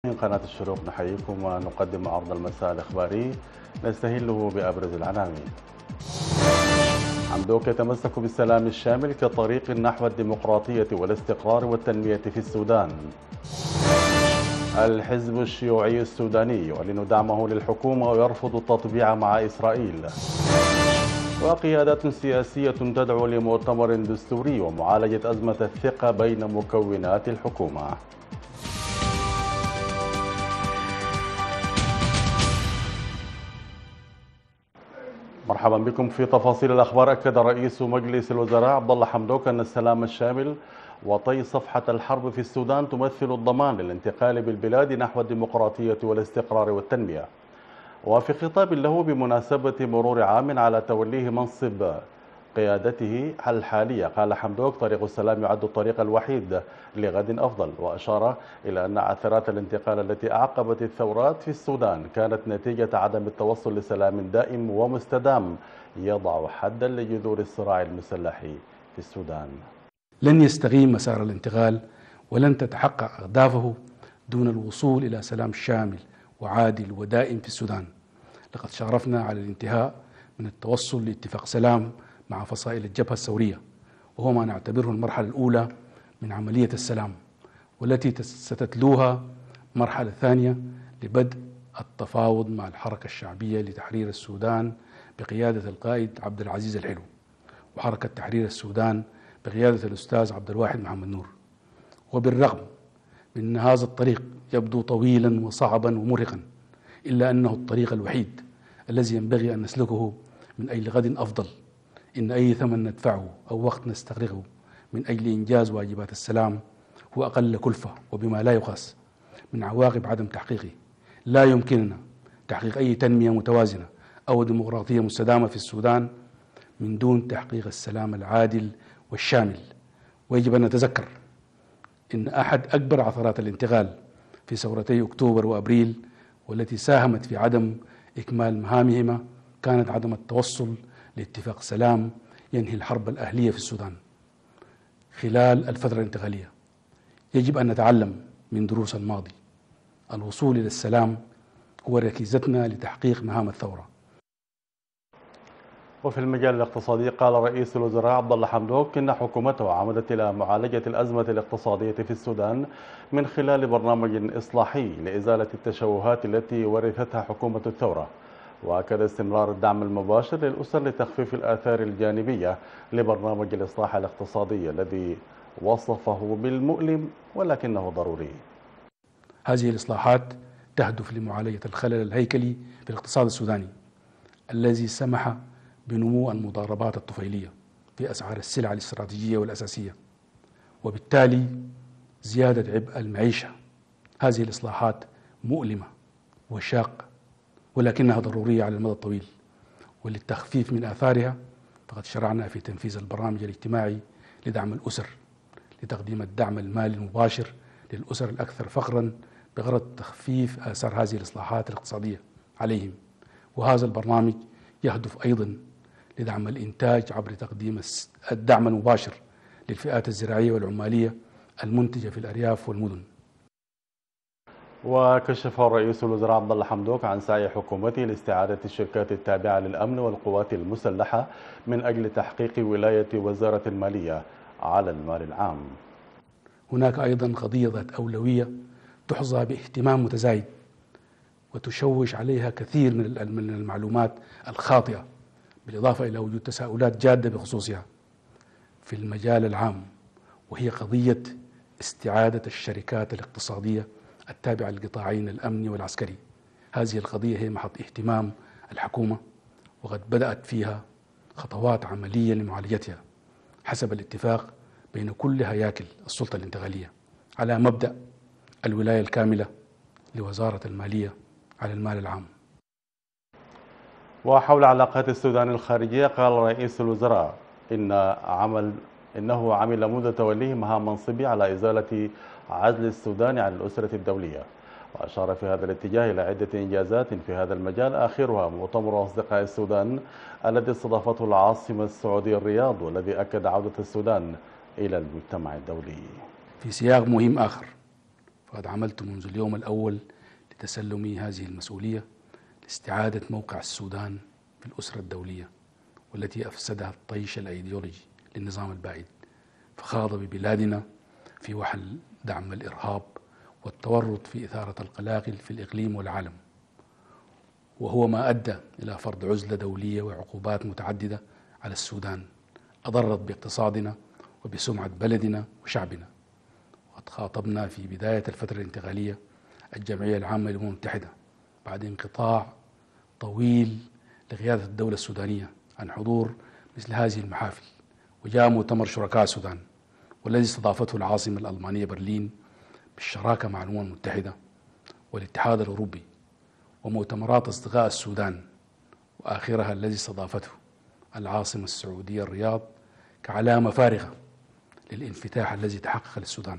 من قناة الشروق نحييكم ونقدم عرض المساء الإخباري نستهله بأبرز العناوين. حمدوك يتمسك بالسلام الشامل كطريق نحو الديمقراطية والاستقرار والتنمية في السودان. الحزب الشيوعي السوداني يعلن دعمه للحكومة ويرفض التطبيع مع إسرائيل. وقيادات سياسية تدعو لمؤتمر دستوري ومعالجة أزمة الثقة بين مكونات الحكومة. مرحبا بكم في تفاصيل الأخبار. أكد رئيس مجلس الوزراء عبد الله حمدوك أن السلام الشامل وطي صفحة الحرب في السودان تمثل الضمان للانتقال بالبلاد نحو الديمقراطية والاستقرار والتنمية. وفي خطاب له بمناسبة مرور عام على توليه منصب قيادته الحالية، قال حمدوك طريق السلام يعد الطريق الوحيد لغد أفضل، وأشار إلى أن عثرات الانتقال التي أعقبت الثورات في السودان كانت نتيجة عدم التوصل لسلام دائم ومستدام يضع حدا لجذور الصراع المسلح في السودان. لن يستقيم مسار الانتقال ولن تتحقق أهدافه دون الوصول إلى سلام شامل وعادل ودائم في السودان. لقد شارفنا على الانتهاء من التوصل لاتفاق سلام مع فصائل الجبهة الثورية، وهو ما نعتبره المرحلة الأولى من عملية السلام، والتي ستتلوها مرحلة ثانية لبدء التفاوض مع الحركة الشعبية لتحرير السودان بقيادة القائد عبد العزيز الحلو، وحركة تحرير السودان بقيادة الأستاذ عبد الواحد محمد نور. وبالرغم من أن هذا الطريق يبدو طويلا وصعبا ومرهقا، إلا أنه الطريق الوحيد الذي ينبغي أن نسلكه من أجل غد أفضل. إن أي ثمن ندفعه أو وقت نستغرقه من أجل إنجاز واجبات السلام هو أقل كلفة وبما لا يقاس من عواقب عدم تحقيقه. لا يمكننا تحقيق أي تنمية متوازنة أو ديمقراطية مستدامة في السودان من دون تحقيق السلام العادل والشامل. ويجب أن نتذكر إن أحد أكبر عثرات الانتقال في ثورتي أكتوبر وأبريل والتي ساهمت في عدم إكمال مهامهما كانت عدم التوصل لاتفاق سلام ينهي الحرب الأهلية في السودان. خلال الفترة الانتقالية يجب أن نتعلم من دروس الماضي. الوصول إلى السلام هو ركيزتنا لتحقيق مهام الثورة. وفي المجال الاقتصادي قال رئيس الوزراء عبد الله حمدوك إن حكومته عمدت إلى معالجة الأزمة الاقتصادية في السودان من خلال برنامج إصلاحي لإزالة التشوهات التي ورثتها حكومة الثورة، وأكد استمرار الدعم المباشر للأسر لتخفيف الآثار الجانبية لبرنامج الإصلاح الاقتصادي الذي وصفه بالمؤلم ولكنه ضروري. هذه الإصلاحات تهدف لمعالجة الخلل الهيكلي في الاقتصاد السوداني الذي سمح بنمو المضاربات الطفيلية في أسعار السلع الاستراتيجية والأساسية، وبالتالي زيادة عبء المعيشة. هذه الإصلاحات مؤلمة وشاقة ولكنها ضرورية على المدى الطويل، وللتخفيف من آثارها فقد شرعنا في تنفيذ البرامج الاجتماعي لدعم الأسر لتقديم الدعم المالي المباشر للأسر الأكثر فقرا بغرض تخفيف آثار هذه الإصلاحات الاقتصادية عليهم. وهذا البرنامج يهدف أيضا لدعم الإنتاج عبر تقديم الدعم المباشر للفئات الزراعية والعمالية المنتجة في الأرياف والمدن. وكشف رئيس الوزراء عبد الله حمدوك عن سعي حكومته لاستعادة الشركات التابعة للأمن والقوات المسلحة من أجل تحقيق ولاية وزارة المالية على المال العام. هناك أيضا قضية ذات أولوية تحظى باهتمام متزايد وتشوش عليها كثير من المعلومات الخاطئة، بالإضافة إلى وجود تساؤلات جادة بخصوصها في المجال العام، وهي قضية استعادة الشركات الاقتصادية التابعة للقطاعين الأمني والعسكري. هذه القضية هي محط اهتمام الحكومة، وقد بدأت فيها خطوات عملية لمعالجتها حسب الاتفاق بين كل هياكل السلطة الانتقالية على مبدأ الولاية الكاملة لوزارة المالية على المال العام. وحول علاقات السودان الخارجية قال رئيس الوزراء إنه عمل منذ توليه مهام منصبه على إزالة عزل السودان عن الأسرة الدولية، وأشار في هذا الاتجاه إلى عدة إنجازات في هذا المجال، آخرها مؤتمر أصدقاء السودان الذي استضافته العاصمة السعودية الرياض، والذي أكد عودة السودان إلى المجتمع الدولي. في سياق مهم آخر، فقد عملت منذ اليوم الأول لتسلمي هذه المسؤولية لاستعادة موقع السودان في الأسرة الدولية والتي أفسدها الطيش الأيديولوجي للنظام البائد، فخاض ببلادنا في وحل دعم الإرهاب والتورط في إثارة القلاقل في الإقليم والعالم، وهو ما أدى إلى فرض عزلة دولية وعقوبات متعددة على السودان أضرت باقتصادنا وبسمعة بلدنا وشعبنا. وقد خاطبنا في بداية الفترة الانتقالية الجمعية العامة للأمم المتحدة بعد انقطاع طويل لقيادة الدولة السودانية عن حضور مثل هذه المحافل، وجاء مؤتمر شركاء السودان والذي استضافته العاصمة الألمانية برلين بالشراكة مع الأمم المتحدة والاتحاد الأوروبي، ومؤتمرات أصدقاء السودان وآخرها الذي استضافته العاصمة السعودية الرياض كعلامة فارغة للانفتاح الذي تحقق للسودان.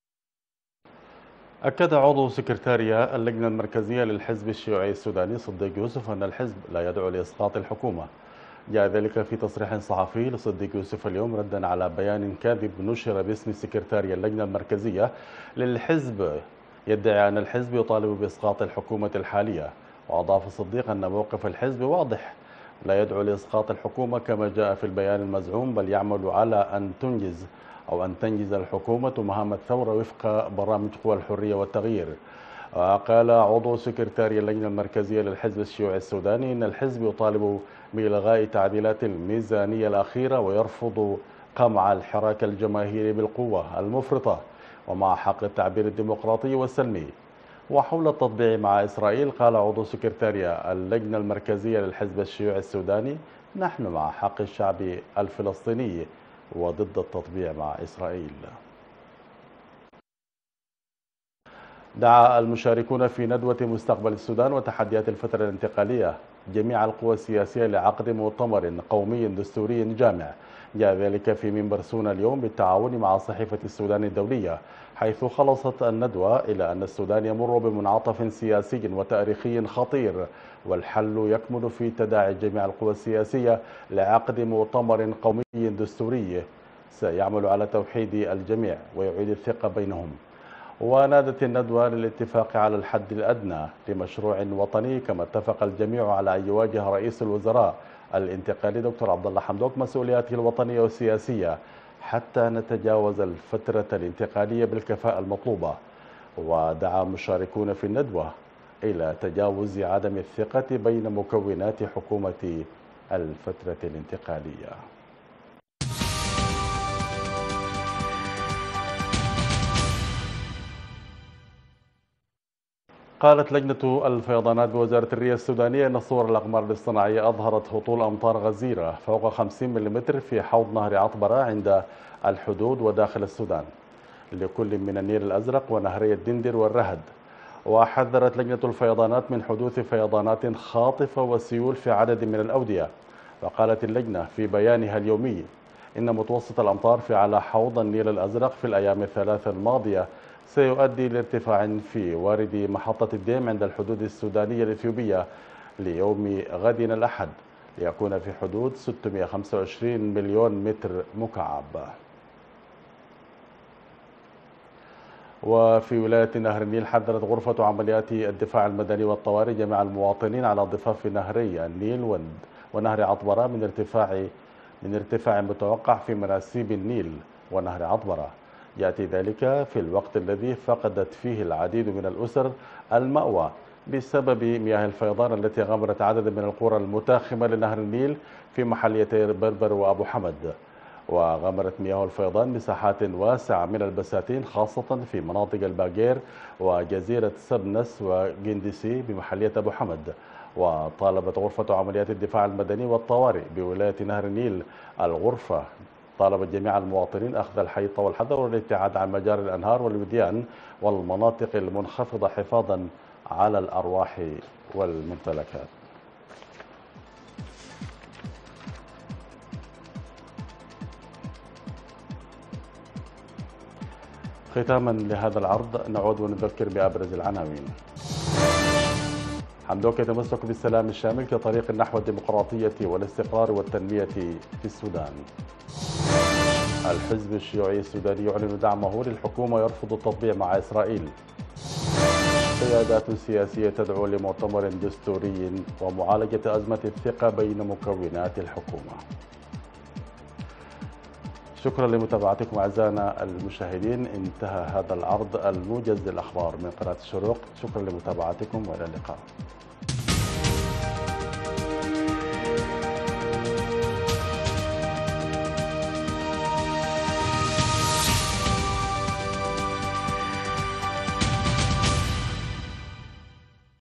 أكد عضو سكرتارية اللجنة المركزية للحزب الشيوعي السوداني صديق يوسف أن الحزب لا يدعو لإسقاط الحكومة. جاء ذلك في تصريح صحفي لصديق يوسف اليوم ردا على بيان كاذب نشر باسم سكرتارية اللجنة المركزية للحزب يدعي أن الحزب يطالب بإسقاط الحكومة الحالية. وأضاف صديق أن موقف الحزب واضح، لا يدعو لإسقاط الحكومة كما جاء في البيان المزعوم، بل يعمل على أن تنجز الحكومة مهام الثورة وفق برامج قوى الحرية والتغيير. وقال عضو سكرتارية اللجنة المركزية للحزب الشيوعي السوداني إن الحزب يطالب بإلغاء تعديلات الميزانية الأخيرة ويرفض قمع الحراك الجماهيري بالقوة المفرطة ومع حق التعبير الديمقراطي والسلمي. وحول التطبيع مع إسرائيل قال عضو سكرتارية اللجنة المركزية للحزب الشيوعي السوداني: نحن مع حق الشعب الفلسطيني وضد التطبيع مع إسرائيل. دعا المشاركون في ندوة مستقبل السودان وتحديات الفترة الانتقالية جميع القوى السياسية لعقد مؤتمر قومي دستوري جامع. جاء ذلك في منبر سونا اليوم بالتعاون مع صحيفة السودان الدولية، حيث خلصت الندوة إلى أن السودان يمر بمنعطف سياسي وتاريخي خطير، والحل يكمن في تداعي جميع القوى السياسية لعقد مؤتمر قومي دستوري سيعمل على توحيد الجميع ويعيد الثقة بينهم. ونادت الندوة للاتفاق على الحد الأدنى لمشروع وطني، كما اتفق الجميع على أن يواجه رئيس الوزراء الانتقالي دكتور عبد الله حمدوك مسؤولياته الوطنية والسياسية حتى نتجاوز الفترة الانتقالية بالكفاءة المطلوبة. ودعا المشاركون في الندوة إلى تجاوز عدم الثقة بين مكونات حكومة الفترة الانتقالية. قالت لجنة الفيضانات بوزارة الري السودانية أن صور الأقمار الاصطناعية أظهرت هطول أمطار غزيرة فوق 50 ملم في حوض نهر عطبرة عند الحدود وداخل السودان لكل من النيل الأزرق ونهري الدندر والرهد. وحذرت لجنة الفيضانات من حدوث فيضانات خاطفة وسيول في عدد من الأودية. وقالت اللجنة في بيانها اليومي إن متوسط الأمطار في على حوض النيل الأزرق في الأيام الثلاثة الماضية سيؤدي لارتفاع في وارد محطة الديم عند الحدود السودانية الإثيوبية ليوم غد الأحد ليكون في حدود 625 مليون متر مكعب. وفي ولاية نهر النيل حذرت غرفة عمليات الدفاع المدني والطوارئ جميع المواطنين على ضفاف نهري النيل ونهر عطبرة من ارتفاع متوقع في مناسيب النيل ونهر عطبرة. يأتي ذلك في الوقت الذي فقدت فيه العديد من الأسر المأوى بسبب مياه الفيضان التي غمرت عدد من القرى المتاخمة لنهر النيل في محليتي بربر وأبو حمد. وغمرت مياه الفيضان مساحات واسعة من البساتين خاصة في مناطق الباقير وجزيرة سبنس وجندسي بمحلية أبو حمد. وطالبت غرفة عمليات الدفاع المدني والطوارئ بولاية نهر النيل الغرفة طالبت جميع المواطنين أخذ الحيطة والحذر والابتعاد عن مجاري الأنهار والوديان والمناطق المنخفضة حفاظا على الأرواح والممتلكات. ختاما لهذا العرض نعود ونذكر بأبرز العناوين. حمدوك يتمسك بالسلام الشامل كطريق نحو الديمقراطية والاستقرار والتنمية في السودان. الحزب الشيوعي السوداني يعلن دعمه للحكومة ويرفض التطبيع مع إسرائيل. قيادات سياسية تدعو لمؤتمر دستوري ومعالجة أزمة الثقة بين مكونات الحكومة. شكرا لمتابعتكم أعزائنا المشاهدين. انتهى هذا العرض الموجز للأخبار من قناة الشروق. شكرا لمتابعتكم وإلى اللقاء.